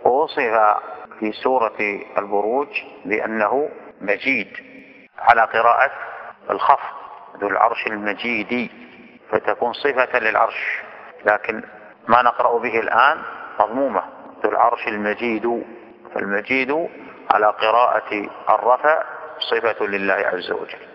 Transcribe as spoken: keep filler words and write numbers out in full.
ووصف في سورة البروج بأنه مجيد على قراءة الخفض، ذو العرش المجيد، فتكون صفة للعرش، لكن ما نقرأ به الآن مضمومة ذو العرش المجيد، فالمجيد على قراءة الرفع صفة لله عز وجل.